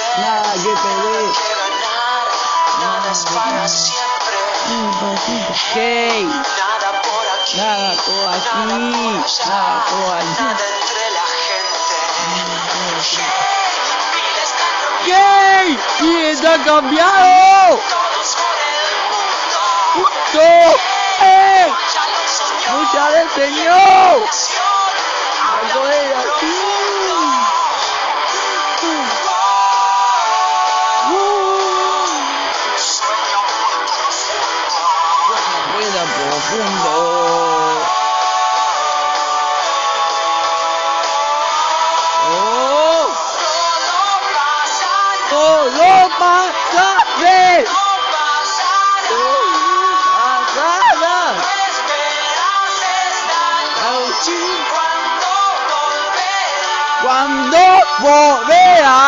nada que perder, nada es para siempre. Hey, Nada por aquí, nada todo aquí, nada por allá, nada entre la gente. Hey, y está cambiado. Todos por el mundo. Justo, mucha del Señor. Algo de aquí. Rueda profundo. Oh, todo pasaré. Cuando volverá.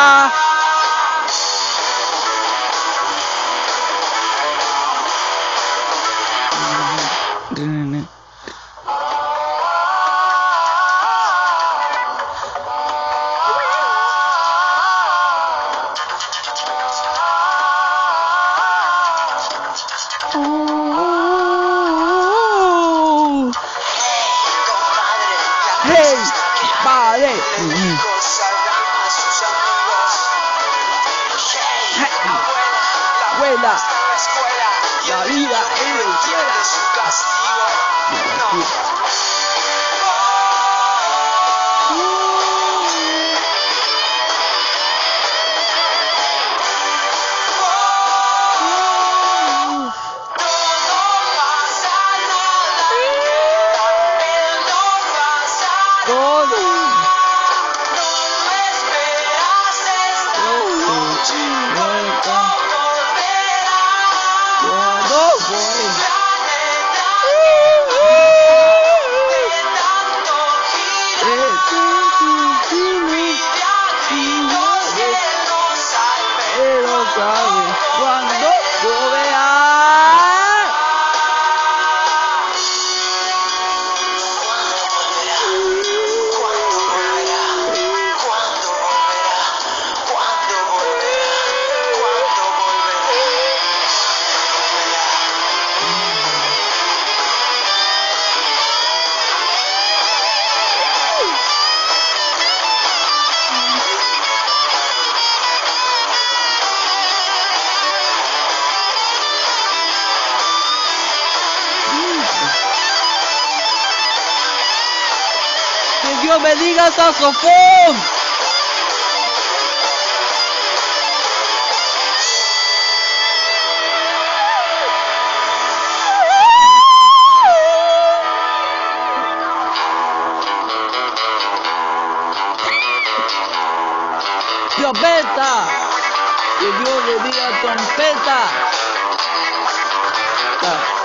Hey, vale. Abuela, la vida es el cielo. Cuando volverá. Que Dios bendiga a saxofón. Trompeta. Que Dios bendiga a trompeta.